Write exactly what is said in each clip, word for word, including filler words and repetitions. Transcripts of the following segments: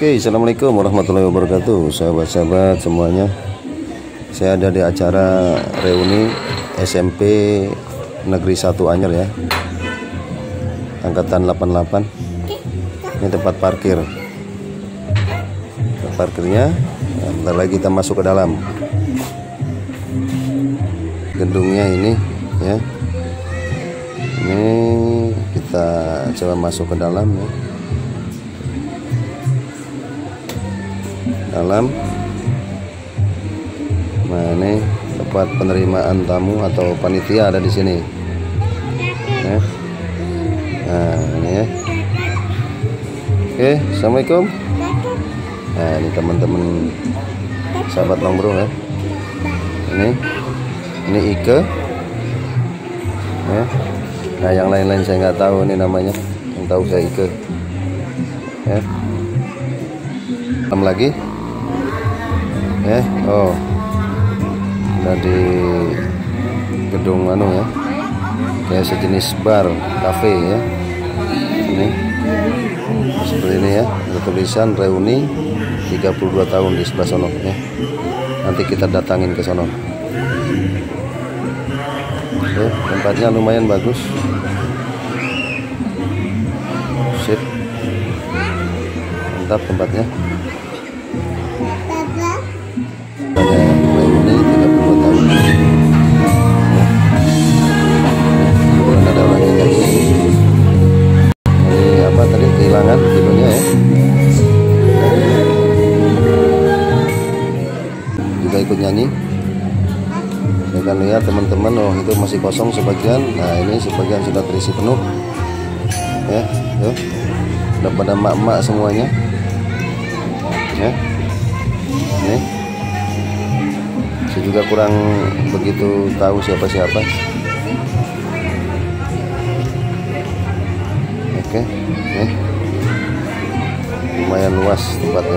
Oke, assalamualaikum warahmatullahi wabarakatuh, sahabat-sahabat semuanya. Saya ada di acara reuni S M P Negeri satu Anyer ya, angkatan delapan puluh delapan. Ini tempat parkir. Tempat parkirnya. Nah, bentar lagi kita masuk ke dalam gedungnya ini ya. Ini kita coba masuk ke dalam ya. Dalam. Nah, ini tempat penerimaan tamu atau panitia ada di sini. Ya. Nah, ini ya. Oke, assalamualaikum. Nah, ini teman-teman sahabat nongkrong ya. Ini, ini Ike. Ya. Nah, yang lain-lain saya nggak tahu ini namanya. Yang tahu saya Ike. Ya. Dalam lagi. Ya, oh, udah di gedung anu ya, kayak sejenis bar, cafe ya. Ini seperti ini ya, ada tulisan reuni tiga puluh dua tahun di sebelah sono ya. Nanti kita datangin ke sono. Oke, tempatnya lumayan bagus. Sip, mantap tempatnya. Reuni tiga puluh dua tahun. Kemudian ada orang yang nyanyi. Ini apa tadi, kehilangan videonya ya. Juga ikut nyanyi. Saya akan lihat teman-teman, oh itu masih kosong sebagian. Nah, ini sebagian sudah terisi penuh. Ya, tuh. Udah pada mak-mak semuanya. Ya. Ini. Saya juga kurang begitu tahu siapa-siapa. Oke, nih. Lumayan luas tempatnya.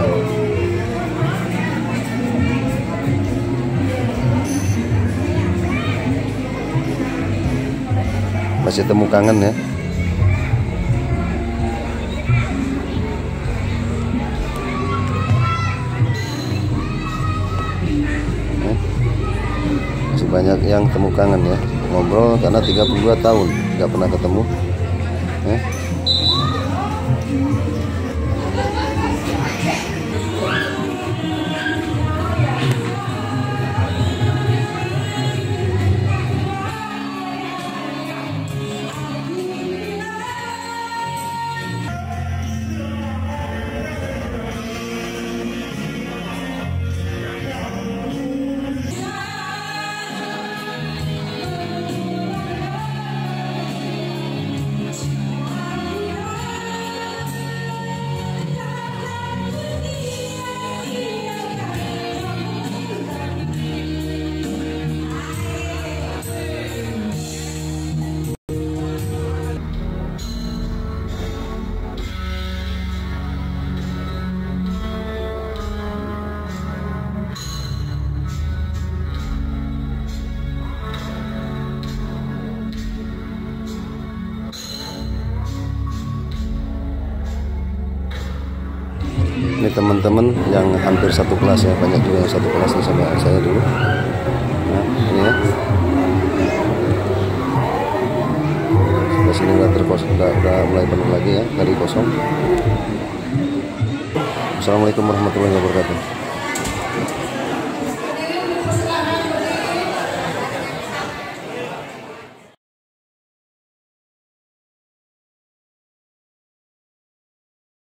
Masih temu kangen ya. Banyak yang temu kangen ya, ngobrol karena tiga puluh dua tahun nggak pernah ketemu ya. Ini teman-teman yang hampir satu kelas ya, banyak juga yang satu kelas nih sama saya dulu. Nah, ini ya. Sebelah sini udah terkosong, udah, udah mulai penuh lagi ya, dari kosong. Assalamualaikum warahmatullahi wabarakatuh.